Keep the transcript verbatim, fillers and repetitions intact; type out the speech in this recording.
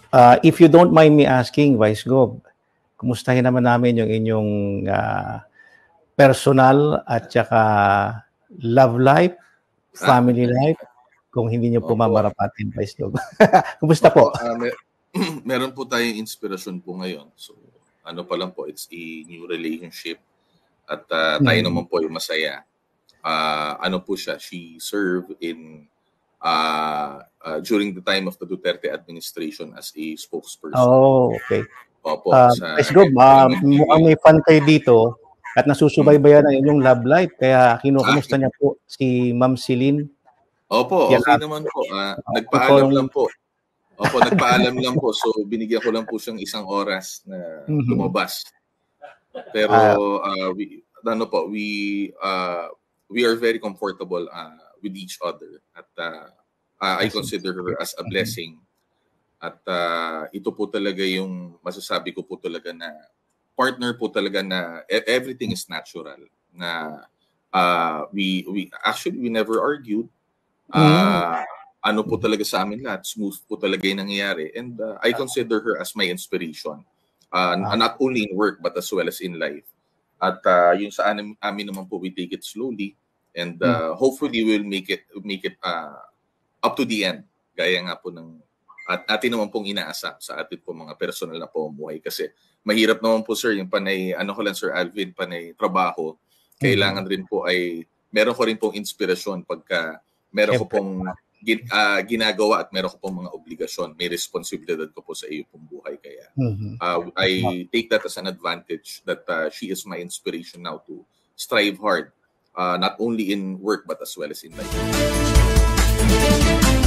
Uh, if you don't mind me asking, Vice Gov, kumustahin naman namin yung inyong uh, personal at saka love life, family life, kung hindi nyo po mamarapatin, Vice Gov. Kumusta Opo, po? Uh, mer- meron po tayong inspirasyon po ngayon. So, ano pa lang po, it's a new relationship. At uh, tayo hmm. naman po ay masaya. Uh, ano po siya, she served in uh, uh, during the time of the Duterte administration as a spokesperson. Oh, okay. Opo. Uh, sa let's go. Uh, mukhang may fan kayo dito at nasusubaybayan ang inyong love life. Kaya kinukumusta niya po si Ma'am Celine. Opo, okay Yan, naman po. Uh, nagpaalam lang po. Opo, nagpaalam lang po. So, binigyan ko lang po siyang isang oras na mm-hmm. lumabas. Pero, uh, we, ano po, we, uh, we are very comfortable uh, with each other. At uh, uh, I consider her as a blessing. At uh, ito po talaga yung masasabi ko po talaga na partner po talaga na everything is natural. Na uh, we, we, actually, we never argued. Uh, mm. Ano po talaga sa amin lahat, smooth po talaga yung nangyayari. And uh, I consider her as my inspiration. Uh, ah. Not only in work, but as well as in life. At uh, yung sa amin, amin naman po, we take it slowly. And uh, hmm. hopefully, we'll make it make it uh, up to the end. Gaya nga po ng, at atin naman pong inaasam sa atin po mga personal na pamumuhay. Kasi mahirap naman po, sir, yung panay, ano ko lang, Sir Alvin, panay trabaho. Kailangan hmm. rin po ay, meron ko rin pong inspirasyon pagka meron ko pong Gin, uh, ginagawa at meron ko pong mga obligasyon, may responsibilidad ko po sa iyo pong buhay. Kaya mm-hmm. uh, I take that as an advantage that uh, she is my inspiration now to strive hard, uh, not only in work but as well as in life.